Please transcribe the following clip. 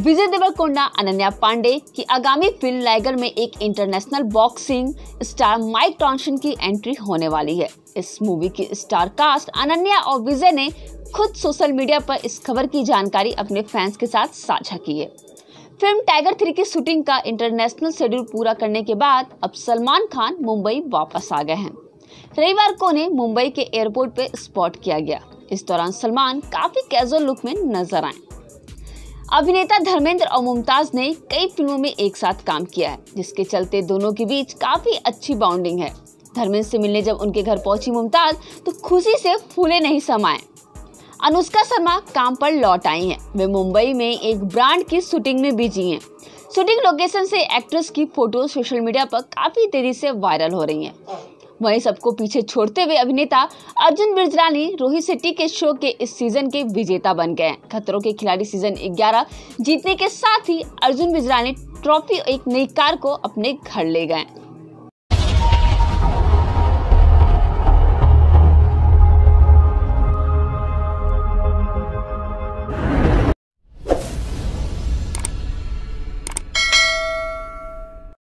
विजय देवरकोंडा अनन्या पांडे की आगामी फिल्म लाइगर में एक international boxing star Mike Tyson की एंट्री होने वाली है। इस मूवी की स्टार कास्ट अनन्या और विजय ने खुद सोशल मीडिया पर इस खबर की जानकारी अपने फैंस के साथ साझा की है। फिल्म टाइगर 3 की शूटिंग का इंटरनेशनल शेड्यूल पूरा करने के बाद अब सलमान खान मुंबई वापस आ गए हैं। रविवार को उन्हें मुंबई के एयरपोर्ट पे स्पॉट किया गया। इस दौरान सलमान काफी कैजुअल लुक में नजर आए। अभिनेता धर्मेंद्र और मुमताज ने कई फिल्मों में एक साथ काम किया है, जिसके चलते दोनों के बीच काफी अच्छी बॉन्डिंग है। धर्मेंद्र से मिलने जब उनके घर पहुंची मुमताज तो खुशी से फूले नहीं समाए। अनुष्का शर्मा काम पर लौट आई हैं। वे मुंबई में एक ब्रांड की शूटिंग में बिजी हैं। शूटिंग लोकेशन से एक्ट्रेस की फोटो सोशल मीडिया पर काफी तेजी से वायरल हो रही हैं। वहीं सबको पीछे छोड़ते हुए अभिनेता अर्जुन बिजरानी रोहित शेट्टी के शो के इस सीजन के विजेता बन गए। खतरों के खिलाड़ी सीजन 11 जीतने के साथ ही अर्जुन बिजरानी ट्रॉफी एक नई कार को अपने घर ले गए।